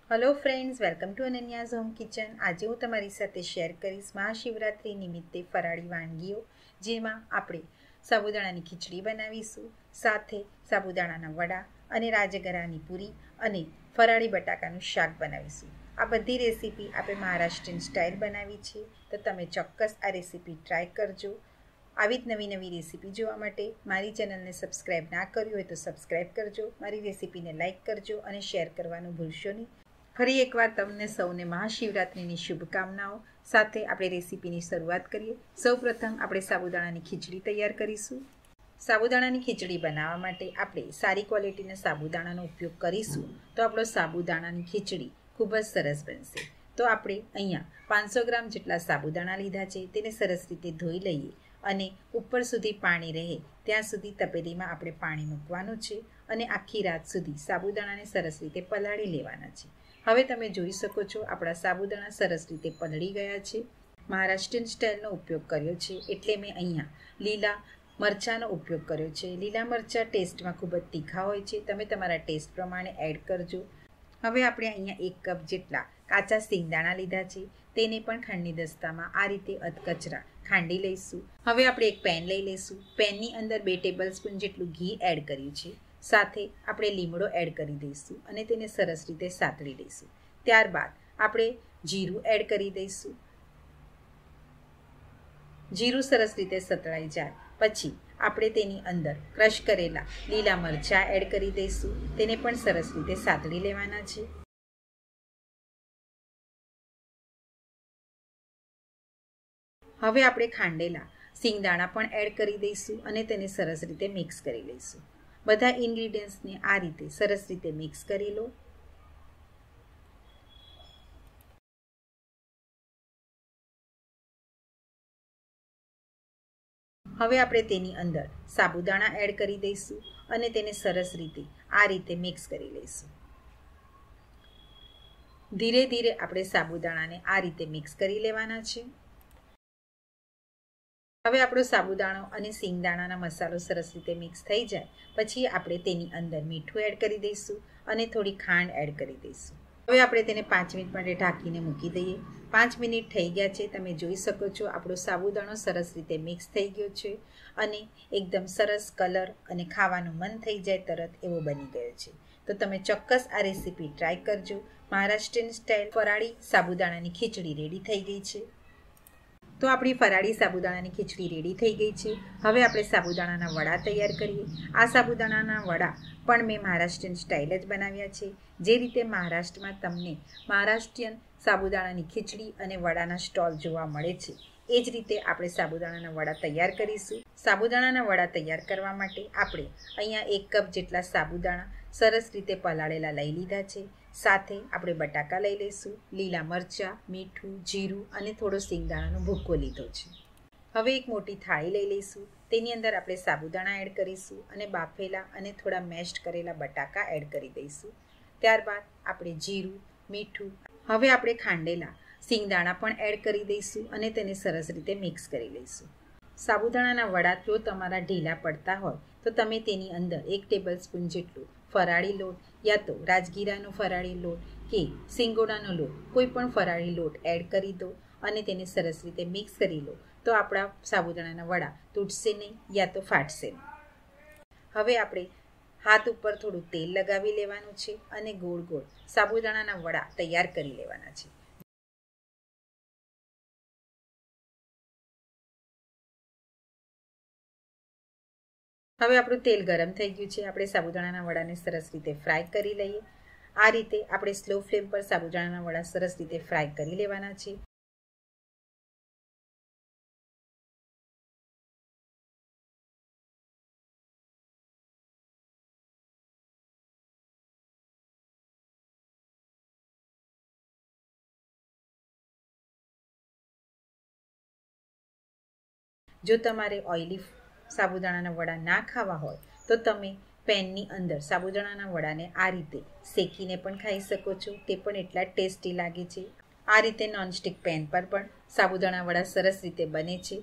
Hello friends, welcome to Ananya's home kitchen. आज हूँ तमारी साथे शेर करीश महाशिवरात्रि निमित्ते फराળી वानगीओ, जेमां આપણે સાબુદાણાની ખીચડી બનાવીશું, સાથે સાબુદાણાના વડા અને રાજગરાની પૂરી અને ફરાળી બટાકાનું શાક બનાવીશું। આ બધી રેસીપી આપણે મહારાષ્ટ્રીયન સ્ટાઇલ બનાવી છે, તો તમે ચોક્કસ આ રેસીપી ટ્રાય કરજો। આવી જ નવી નવી રેસીપી જોવા માટે મારી ચેનલને સબસ્ક્રાઈબ ના કરી હોય તો સબસ્ક્રાઈબ કરજો, મારી રેસીપીને લાઇક કરજો અને શેર કરવાનું ભૂલશો નહીં। ફરી એકવાર તમને સૌને મહાશિવરાત્રિની શુભકામનાઓ સાથે આપણે રેસીપીની શરૂઆત કરીએ। સૌપ્રથમ આપણે સાબુદાણાની ખીચડી તૈયાર કરીશું। સાબુદાણાની ખીચડી બનાવવા માટે આપણે સારી ક્વોલિટીના સાબુદાણાનો ઉપયોગ કરીશું, તો આપણો સાબુદાણાની ખીચડી ખૂબ જ સરસ બનશે। તો આપણે અહીંયા 500 ગ્રામ જેટલા સાબુદાણા લીધા છે, તેને સરસ રીતે ધોઈ લઈએ અને ઉપર સુધી પાણી રહે ત્યાં સુધી તપેલીમાં આપણે પાણી મૂકવાનું છે અને આખી રાત સુધી સાબુદાણાને સરસ રીતે પલાળી લેવાના છે। હવે તમે જોઈ શકો છો આપણા સાબુદાણા સરસ રીતે પલળી ગયા છે। મહારાષ્ટ્રીયન સ્ટાઇલનો ઉપયોગ કર્યો છે એટલે મેં અહીંયા લીલા મરચાંનો ઉપયોગ કર્યો છે। લીલા મરચાં ટેસ્ટમાં ખૂબ જ તીખા હોય છે, તમે તમારા ટેસ્ટ પ્રમાણે એડ કરજો। હવે આપણે અહીંયા 1 કપ જેટલા કાચા સિંગદાણા લીધા છે, તેને પણ ખાંડની દસ્તામાં આ રીતે અધકચરા ખાંડી લઈશું। હવે આપણે એક પેન લઈ લઈશું, પેનની અંદર 2 ટેબલસ્પૂન જેટલું ઘી એડ કર્યું છે, સાથે આપણે લીમડો એડ કરી દઈશું અને તેને સરસ રીતે સાતળી લઈશું। ત્યારબાદ આપણે જીરું એડ કરી દઈશું। જીરું સરસ રીતે સતળાઈ જાય પછી આપણે તેની અંદર ક્રશ કરેલા લીલા મરચાં એડ કરી દઈશું, તેને પણ સરસ રીતે સાતળી લેવાના છે। હવે આપણે ખાંડેલા સિંગદાણા પણ એડ કરી દઈશું અને તેને સરસ રીતે મિક્સ કરી લઈશું। બધા ઇન્ગ્રીડિયન્ટ્સને આ રીતે સરસ રીતે મિક્સ કરી લો। હવે આપણે તેની અંદર સાબુદાણા એડ કરી દઈશું અને તેને સરસ રીતે આ રીતે મિક્સ કરી લઈશું। ધીરે ધીરે આપણે સાબુદાણાને આ રીતે મિક્સ કરી લેવાના છે। હવે આપણો સાબુદાણો અને સિંગદાણાના મસાલો સરસ રીતે મિક્સ થઈ જાય પછી આપણે તેની અંદર મીઠું એડ કરી દઈશું અને થોડી ખાંડ એડ કરી દઈશું। હવે આપણે તેને 5 મિનિટ માટે ઢાંકીને મૂકી દઈએ। 5 મિનિટ થઈ ગયા છે, તમે જોઈ શકો છો આપણો સાબુદાણો સરસ રીતે મિક્સ થઈ ગયો છે અને એકદમ સરસ કલર અને ખાવાનું મન થઈ જાય તરત એવો બની ગયો છે। તો તમે ચોક્કસ આ રેસીપી ટ્રાય કરજો। મહારાષ્ટ્રીયન સ્ટાઇલ ફરાળી સાબુદાણાની ખીચડી રેડી થઈ ગઈ છે। તો આપણી ફરાળી સાબુદાણાની ખીચડી રેડી થઈ ગઈ છે। હવે આપણે સાબુદાણાના વડા તૈયાર કરીએ। આ સાબુદાણાના વડા પણ મેં મહારાષ્ટ્રીયન સ્ટાઇલ જ બનાવ્યા છે। જે રીતે મહારાષ્ટ્રમાં તમને મહારાષ્ટ્રીયન સાબુદાણાની ખીચડી અને વડાના સ્ટોલ જોવા મળે છે, એ જ રીતે આપણે સાબુદાણાના વડા તૈયાર કરીશું। સાબુદાણાના વડા તૈયાર કરવા માટે આપણે અહીંયા 1 કપ જેટલા સાબુદાણા સરસ રીતે પલાળેલા લઈ લીધા છે, સાથે આપણે બટાકા લઈ લઈશું, લીલા મરચાં, મીઠું, જીરું અને થોડો સિંગદાણાનો ભૂક્કો લીધો છે। હવે એક મોટી થાળી લઈ લઈશું, તેની અંદર આપણે સાબુદાણા એડ કરીશું અને બાફેલા અને થોડા મેશ્ડ કરેલા બટાકા એડ કરી દઈશું। ત્યારબાદ આપણે જીરું, મીઠું, હવે આપણે ખાંડેલા સિંગદાણા પણ એડ કરી દઈશું અને તેને સરસ રીતે મિક્સ કરી લઈશું। સાબુદાણાના વડા જો તમારા ઢીલા પડતા હોય તો તમે તેની અંદર 1 ટેબલસ્પૂન જેટલું ફરાળી લોટ યા તો રાજગીરાનો ફરાળી લોટ કે સિંગોડાનો લોટ, કોઈ પણ ફરાળી લોટ એડ કરી દો અને તેને સરસ રીતે મિક્સ કરી લો, તો આપણા સાબુદાણાના વડા તૂટશે નહીં યા તો ફાટશે નહીં। હવે આપણે હાથ ઉપર થોડું તેલ લગાવી લેવાનું છે અને ગોળ ગોળ સાબુદાણાના વડા તૈયાર કરી લેવાના છે। હવે આપણું તેલ ગરમ થઈ ગયું છે, આપણે સાબુદાણાના વડાને સરસ રીતે ફ્રાય કરી લઈએ। આ રીતે આપણે સ્લો ફ્લેમ પર સાબુદાણાના વડા સરસ રીતે ફ્રાય કરી લેવાના છે। જો તમારે ઓઇલી સાબુદાણાના વડા ના ખાવા હોય તો તમે પેનની અંદર સાબુદાણાના વડાને આ રીતે શેકીને પણ ખાઈ શકો છો, તે પણ એટલા ટેસ્ટી લાગે છે। આ રીતે નોનસ્ટિક પેન પર પણ સાબુદાણા વડા સરસ રીતે બને છે।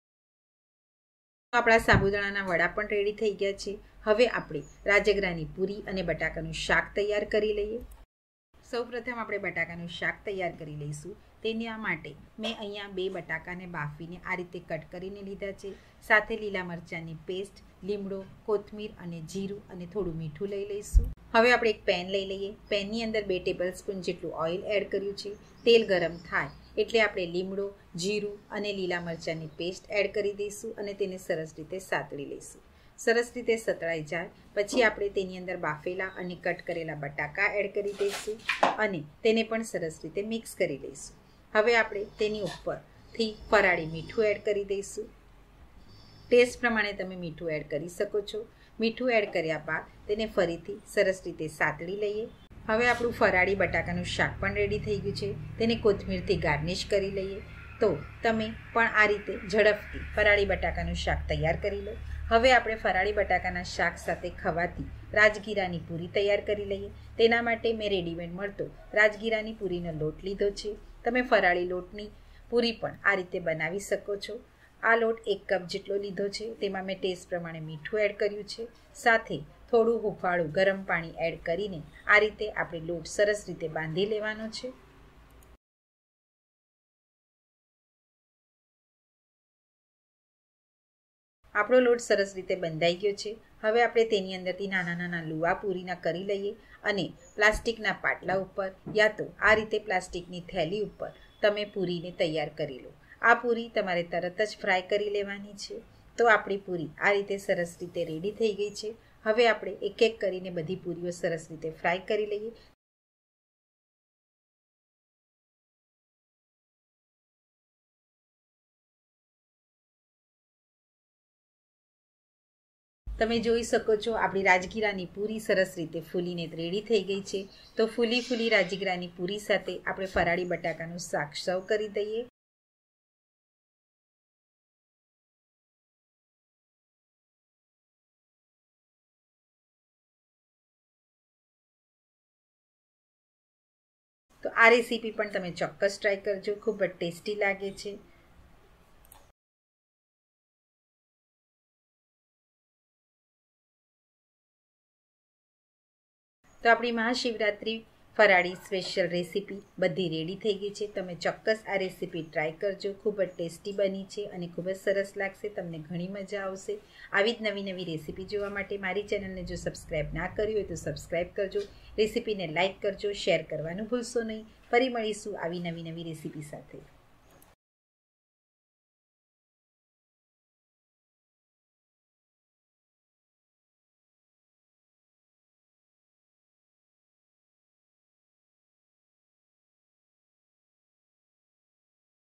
આપણા સાબુદાણાના વડા પણ રેડી થઈ ગયા છે। હવે આપણે રાજગરાની પૂરી અને બટાકાનું શાક તૈયાર કરી લઈએ। સૌપ્રથમ આપણે બટાકાનું શાક તૈયાર કરી લઈશું. તેના માટે મેં અહીંયા 2 બટાકાને બાફીને આ રીતે કટ કરીને લીધા છે. સાથે લીલા મરચાંની પેસ્ટ, લીમડો, કોથમીર અને જીરું અને થોડું મીઠું લઈ લઈશું. હવે આપણે એક પેન લઈ લઈએ. પેનની અંદર 2 ટેબલસ્પૂન જેટલું ઓઇલ એડ કર્યું છે. તેલ ગરમ થાય એટલે આપણે લીમડો, જીરું અને લીલા મરચાંની પેસ્ટ એડ કરી દઈશું અને તેને સરસ રીતે સાતળી લઈશું. સરસ રીતે સતળાઈ જાય પછી આપણે તેની અંદર બાફેલા અને કટ કરેલા બટાકા એડ કરી દઈશું અને તેને પણ સરસ રીતે મિક્સ કરી લઈશું. હવે આપણે તેની ઉપરથી ફરાળી મીઠું એડ કરી દઈશું. ટેસ્ટ પ્રમાણે તમે મીઠું એડ કરી શકો છો. મીઠું એડ કર્યા બાદ તેને ફરીથી સરસ રીતે સાતળી લઈએ. હવે આપણું ફરાળી બટાકાનું શાક પણ રેડી થઈ ગયું છે. તેને કોથમીરથી ગાર્નિશ કરી લઈએ. તો તમે પણ આ રીતે ઝડપથી ફરાળી બટાકાનું શાક તૈયાર કરી લો. હવે આપણે ફરાળી બટાકાના શાક સાથે ખવાતી રાજગીરાની પૂરી તૈયાર કરી લઈએ. તેના માટે મેં રેડીમેડ મળતો રાજગીરાની પૂરીનો લોટ લીધો છે. તમે ફરાળી લોટની પૂરી પણ આ રીતે બનાવી શકો છો. આ લોટ 1 કપ જેટલો લીધો છે. તેમાં મેં ટેસ્ટ પ્રમાણે મીઠું એડ કર્યું છે. સાથે થોડું હુંફાળું ગરમ પાણી એડ કરીને આ રીતે આપણે લોટ સરસ રીતે બાંધી લેવાનો છે. આપણો લોટ સરસ રીતે બંધાઈ ગયો છે. હવે આપણે તેની અંદરથી નાના નાના લુવા પૂરીના કરી લઈએ અને પ્લાસ્ટિકના પાટલા ઉપર યા તો આ રીતે પ્લાસ્ટિકની થેલી ઉપર તમે પૂરીને તૈયાર કરી લો. આ પૂરી તમારે તરત જ ફ્રાય કરી લેવાની છે. તો આપણી પૂરી આ રીતે સરસ રીતે રેડી થઈ ગઈ છે. હવે આપણે એક એક કરીને બધી પૂરીઓ સરસ રીતે ફ્રાય કરી લઈએ. તમે જોઈ શકો છો આપણી રાજગીરાની પૂરી સરસ રીતે ફૂલીને રેડી થઈ ગઈ છે. તો ફૂલી રાજગીરાની પૂરી સાથે આપણે ફરાળી બટાકાનું શાક સર્વ કરી દઈએ. તો આ રેસીપી પણ તમે ચોક્કસ ટ્રાય કરજો. ખૂબ જ ટેસ્ટી લાગે છે. તો આપણી મહાશિવરાત્રિ ફરાળી સ્પેશિયલ રેસીપી બધી રેડી થઈ ગઈ છે. તમે ચોક્કસ આ રેસીપી ટ્રાય કરજો. ખૂબ જ ટેસ્ટી બની છે અને ખૂબ જ સરસ લાગશે. તમને ઘણી મજા આવશે. આવી જ નવી નવી રેસીપી જોવા માટે મારી ચેનલને જો સબસ્ક્રાઈબ ના કરી હોય તો સબસ્ક્રાઈબ કરજો. રેસીપીને લાઇક કરજો, શેર કરવાનું ભૂલશો નહીં. ફરી મળીશું આવી નવી રેસીપી સાથે.